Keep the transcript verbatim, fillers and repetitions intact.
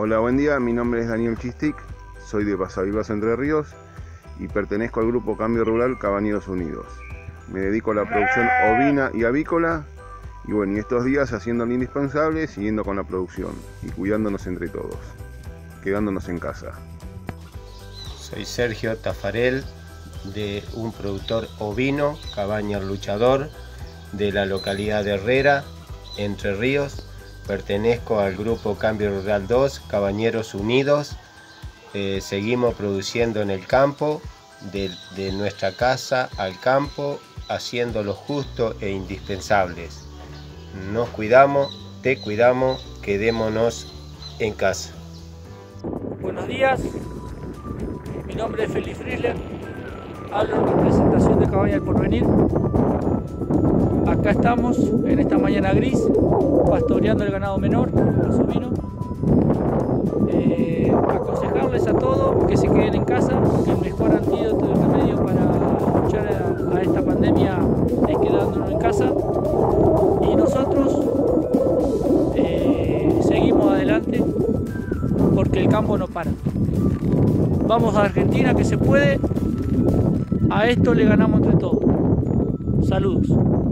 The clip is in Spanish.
Hola, buen día, mi nombre es Daniel Chistic, soy de Pasavivaso, Entre Ríos y pertenezco al grupo Cambio Rural Cabañeros Unidos. Me dedico a la producción ovina y avícola y bueno, y estos días haciendo lo indispensable, siguiendo con la producción y cuidándonos entre todos, quedándonos en casa. Soy Sergio Tafarel, de un productor ovino, Cabaña Luchador, de la localidad de Herrera, Entre Ríos. Pertenezco al grupo Cambio Rural dos, Cabañeros Unidos. Eh, seguimos produciendo en el campo, de, de nuestra casa al campo, haciendo lo justo e indispensables. Nos cuidamos, te cuidamos, quedémonos en casa. Buenos días, mi nombre es Felipe Friesler, hablo en representación de Cabaña del Porvenir. Acá estamos en esta mañana gris, pastoreando el ganado menor, los ovinos. Eh, aconsejarles a todos que se queden en casa, que el mejor antídoto y remedio para luchar a, a esta pandemia es quedándonos en casa. Y nosotros eh, seguimos adelante porque el campo no para. Vamos a Argentina, que se puede, a esto le ganamos entre todos. Saludos.